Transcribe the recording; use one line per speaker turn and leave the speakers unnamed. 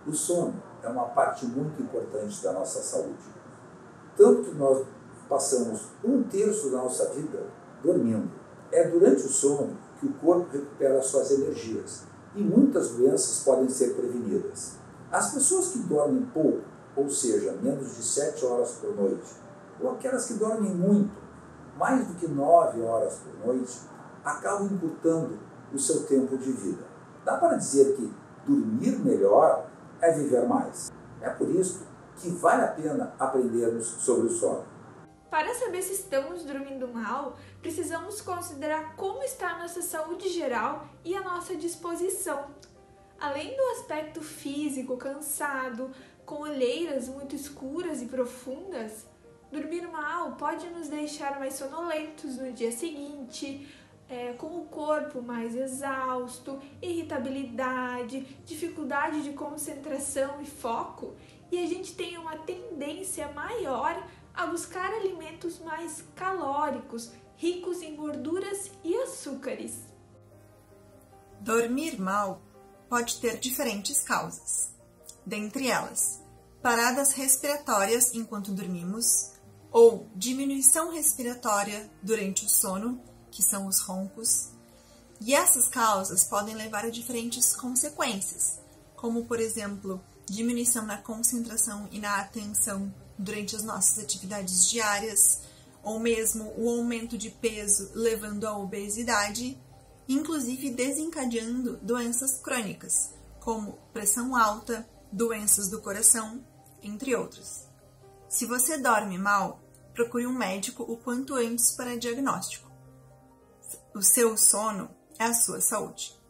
O sono é uma parte muito importante da nossa saúde. Tanto que nós passamos 1/3 da nossa vida dormindo. É durante o sono que o corpo recupera suas energias e muitas doenças podem ser prevenidas. As pessoas que dormem pouco, ou seja, menos de 7 horas por noite, ou aquelas que dormem muito, mais do que 9 horas por noite, acabam encurtando o seu tempo de vida. Dá para dizer que dormir melhor é viver mais. É por isso que vale a pena aprendermos sobre o sono.
Para saber se estamos dormindo mal, precisamos considerar como está a nossa saúde geral e a nossa disposição. Além do aspecto físico cansado, com olheiras muito escuras e profundas, dormir mal pode nos deixar mais sonolentos no dia seguinte, com o corpo mais exausto, irritabilidade, dificuldade de concentração e foco, e a gente tem uma tendência maior a buscar alimentos mais calóricos, ricos em gorduras e açúcares.
Dormir mal pode ter diferentes causas. Dentre elas, paradas respiratórias enquanto dormimos, ou diminuição respiratória durante o sono, que são os roncos. E essas causas podem levar a diferentes consequências, como, por exemplo, diminuição na concentração e na atenção durante as nossas atividades diárias, ou mesmo o aumento de peso levando à obesidade, inclusive desencadeando doenças crônicas, como pressão alta, doenças do coração, entre outras. Se você dorme mal, procure um médico o quanto antes para diagnóstico. O seu sono é a sua saúde.